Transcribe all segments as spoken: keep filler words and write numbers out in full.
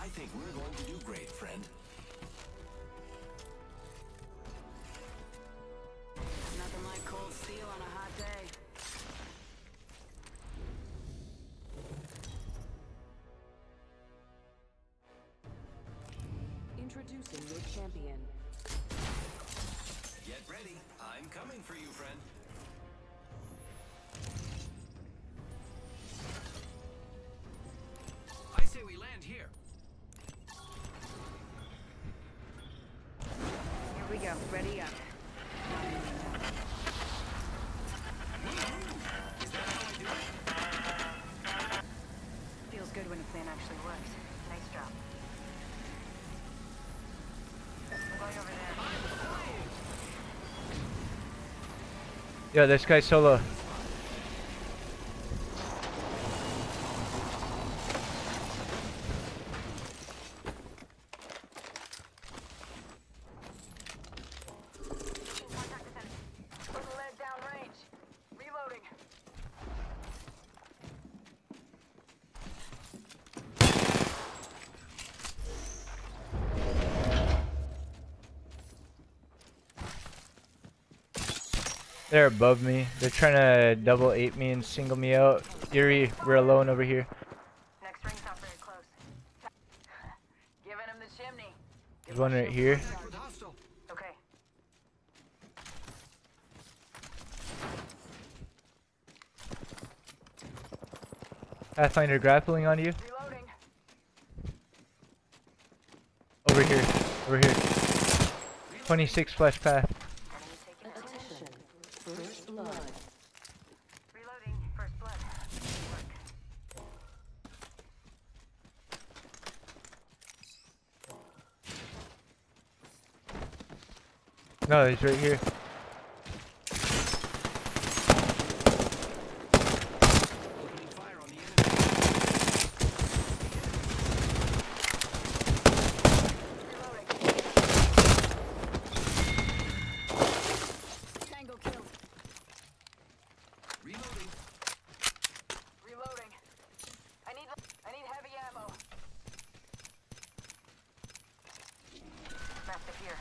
I think we're going to do great, friend. Nothing like cold steel on a hot day. Introducing your champion. Get ready. I'm coming for you, friend. I say we land here. Here we go. Ready up. Is that how I do it? Feels good when a plan actually works. Nice job. I'm going over there. Yo, this guy's solo. They're above me. They're trying to double eight me and single me out. Yuri, we're alone over here. Next ring's not very close. Giving him the chimney. There's one right here. Okay. Pathfinder grappling on you. Reloading. Over here. Over here. twenty-six flash path. Attention. First blood. Reloading. First blood. No, he's right here. Opening fire on the enemy. Tango killed. Reloading. Reloading. I need I need heavy ammo. Master here.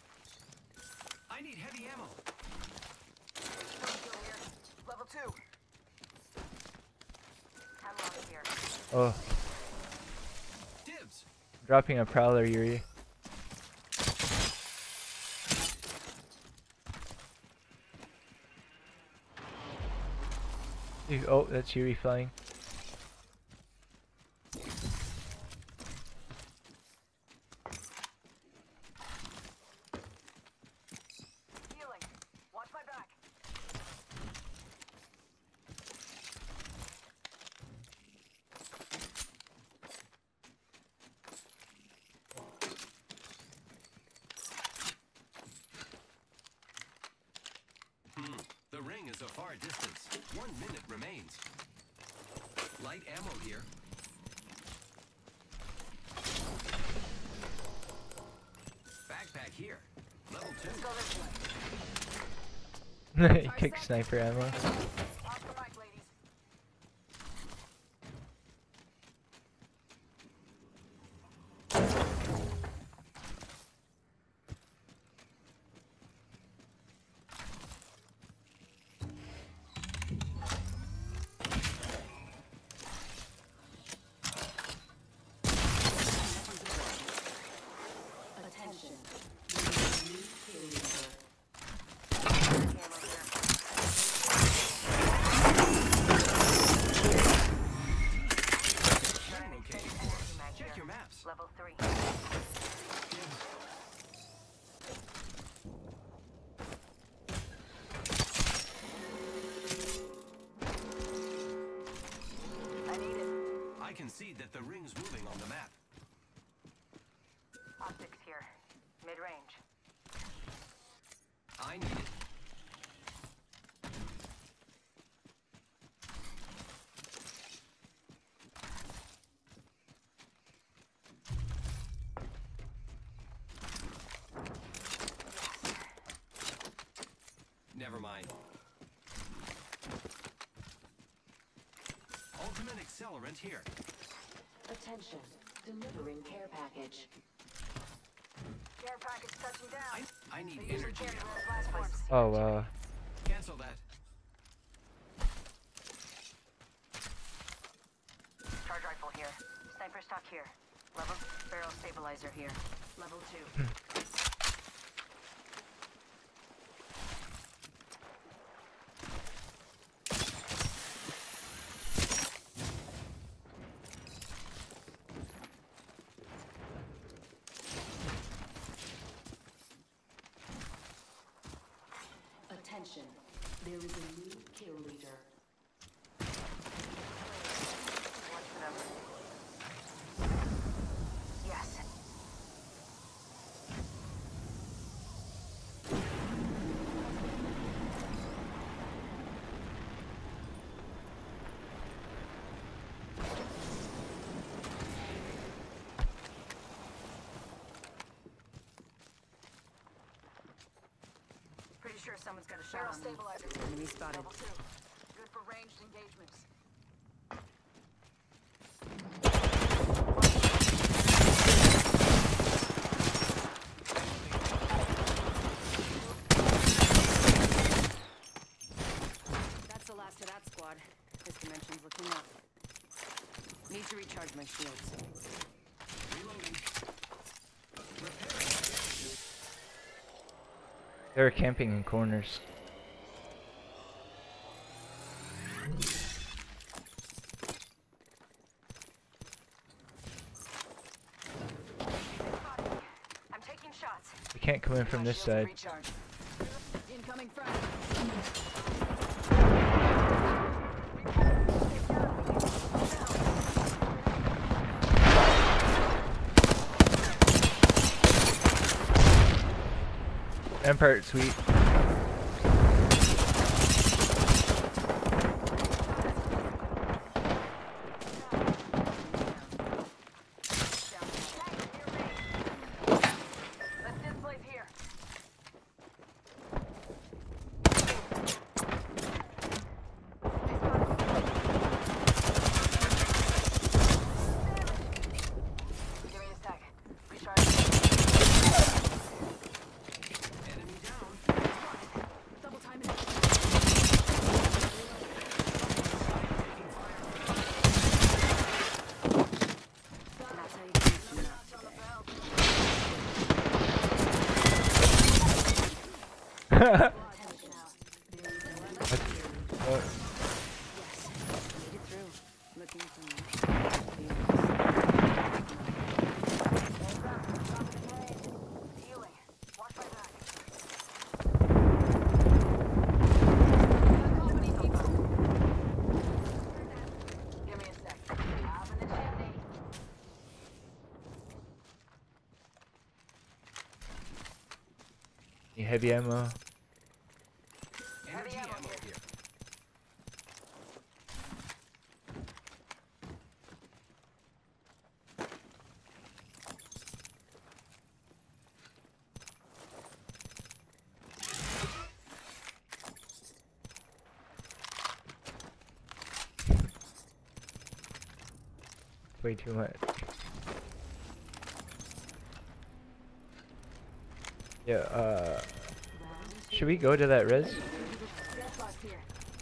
I need heavy ammo. Kill here. Level two. Hemlock here. Oh, Dibs. dropping a prowler, Yuri. You- Oh, that's Yuri flying. Healing. Watch my back. Hmm. The ring is a far distance. One minute remains. Light ammo here. Backpack here. Level two. Let's go this way. He kicked sniper ammo. Off the mic, ladies. Attention. Ammo here. Check locating. Energy mag Check here. your maps. Level three. I need it. I can see that the ring's moving on the map. Optics here. Mid-range. I need it. Never mind. Ultimate accelerant here. Attention. Delivering care package. Care package touching down. I, I need They usually energy carry ammo. those last ones. Oh wow. Cancel that. Charge rifle here. Sniper stock here. Level barrel stabilizer here. Level two. Attention. There is a new kill leader. What's the number? Yes. Pretty sure someone's got a shot on me. Stabilizer. Enemy spotted. Level two. Good for ranged engagements. That's the last of that squad. This dimension's looking up. Need to recharge my shields. Reloading. They're camping in corners. I'm taking shots. They can't come in from this side. Recharge. Incoming front. Empire Suite. Let's displace here. Give me a sec. Recharge. Enemy down. Double time it. That's how you do it. Oh, Made it through. Looking for me. Healing. Watch my back. Give me a sec. Up in the chimney. need heavy ammo. Energy ammo ammo here. here. Way too much. Yeah, uh... should we go to that res? Gas box here.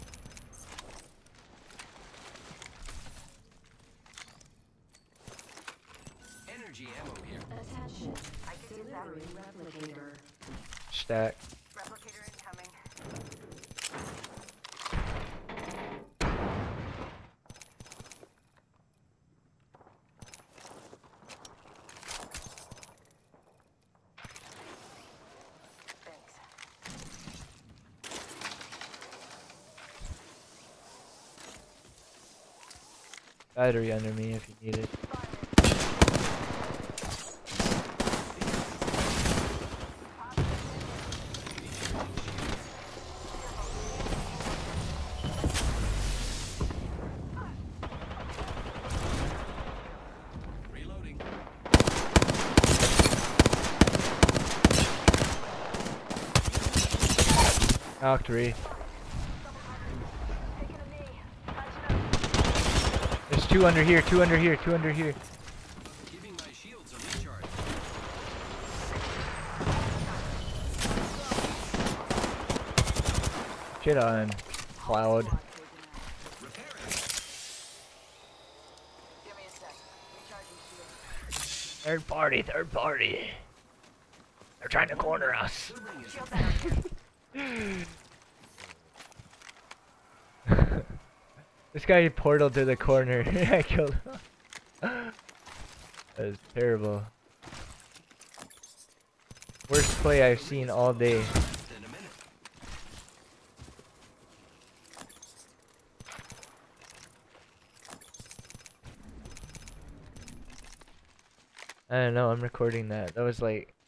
Energy ammo here. Attention. I can use that. Delivering replicator. Stack. Replicator incoming. Thanks. Battery under me if you need it. Reloading. Knocked three. Taking a knee. Patching up. There's two under here, two under here, two under here. Give shit on Cloud. Repairing. Give me a sec. Recharging shield. Third party, third party. They're trying to corner us. The ring is Shield down here. This guy portaled to the corner. I killed him. That was terrible. Worst play I've seen all day. less than a minute. I don't know, I'm recording that. That was like